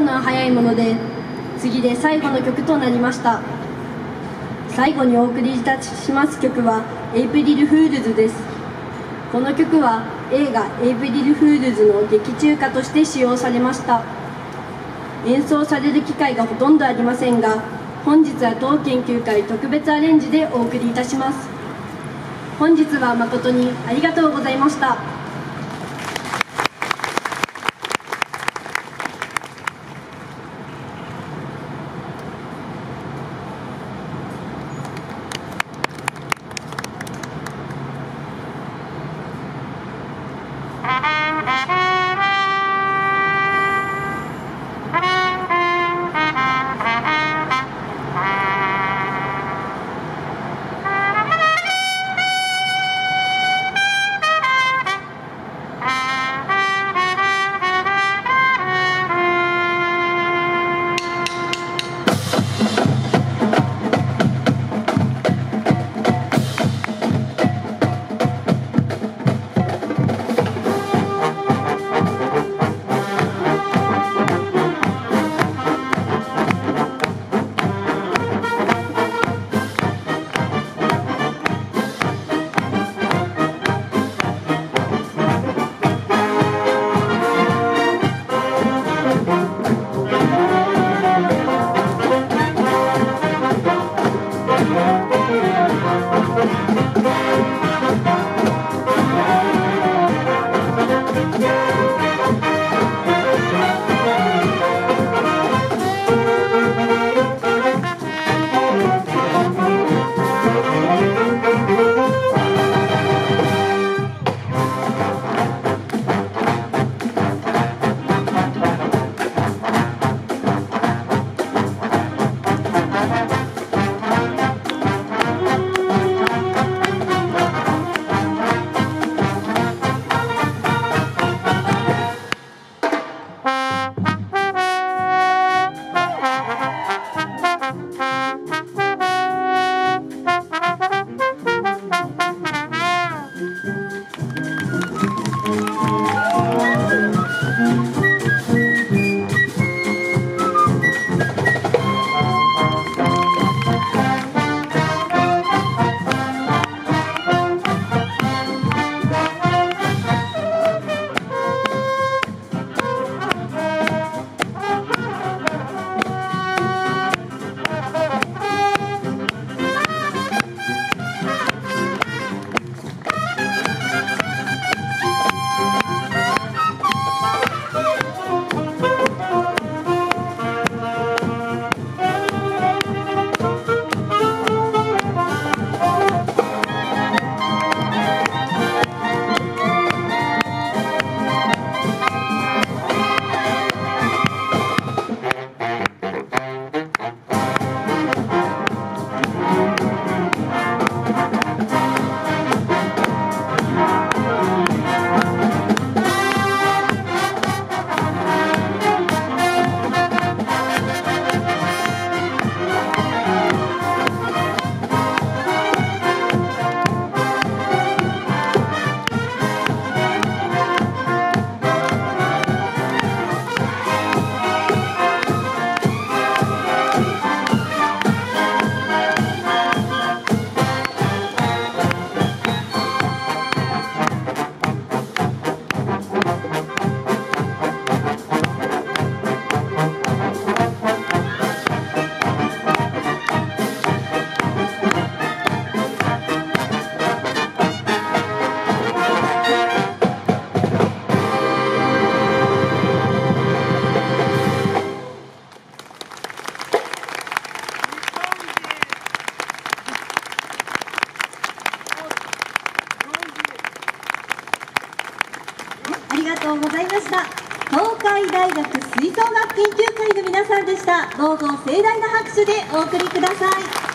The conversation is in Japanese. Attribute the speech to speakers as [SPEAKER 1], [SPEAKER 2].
[SPEAKER 1] のは早いもので、次で最後の曲となりました。最後にお送りいたします曲はエイプリルフールズです。この曲は映画エイプリルフールズの劇中歌として使用されました。演奏される機会がほとんどありませんが、本日は当研究会特別アレンジでお送りいたします。本日は誠にありがとうございました。
[SPEAKER 2] ありがとうございました。東海大学吹奏楽研究会の皆さんでした。どうぞ盛大な拍手でお送りください。